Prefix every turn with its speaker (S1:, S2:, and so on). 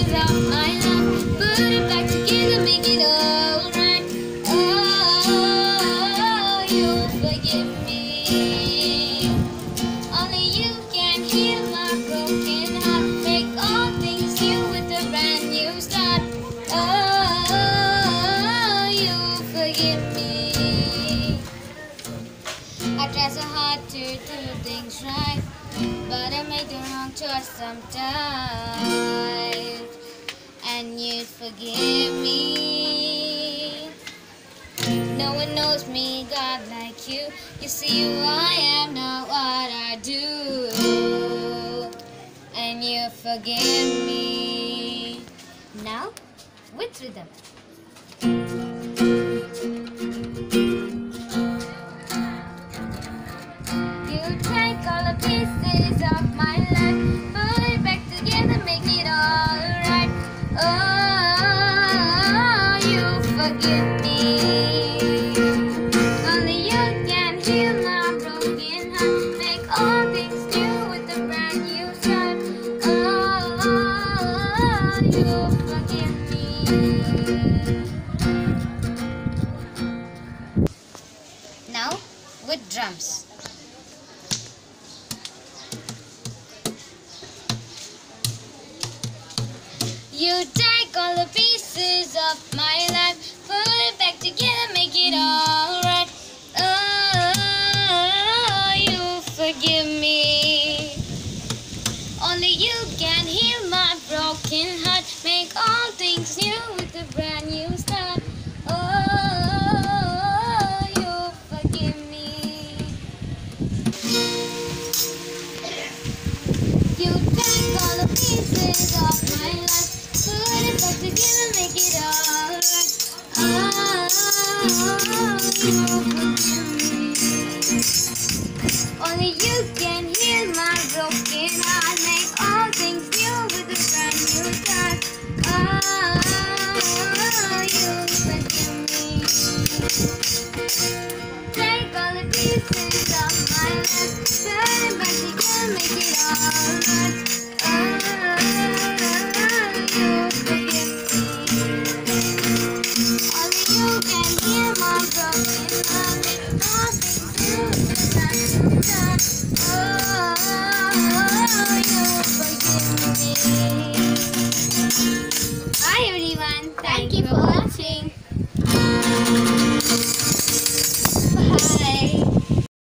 S1: pieces of my life, put it back together, make it alright. Oh, you forgive me. Only you can heal my broken heart, make all things new with a brand new start. Oh, you forgive me. I try so hard to do things right, but I make the wrong choice sometimes, and you'd forgive me. No one knows me, God, like you. You see who I am, not what I do, and you forgive me. Now, with rhythm. You take all the pieces of my life, put it back together, make it alright. Oh, you forgive me. Only you can heal my broken heart, make all things new with a brand new start. Oh, you forgive me. Now with drums. You take all the pieces of my life, put it back together, make it alright. Oh, you forgive me. Only you can heal my broken heart, make all things new with a brand new start. Oh, you forgive me. You take all the pieces of my life, put it back together, make it alright. Oh, you forgive me. Only you can heal my broken heart, make all things new with a brand new start. Oh, you forgive me. Take all the pieces of my life,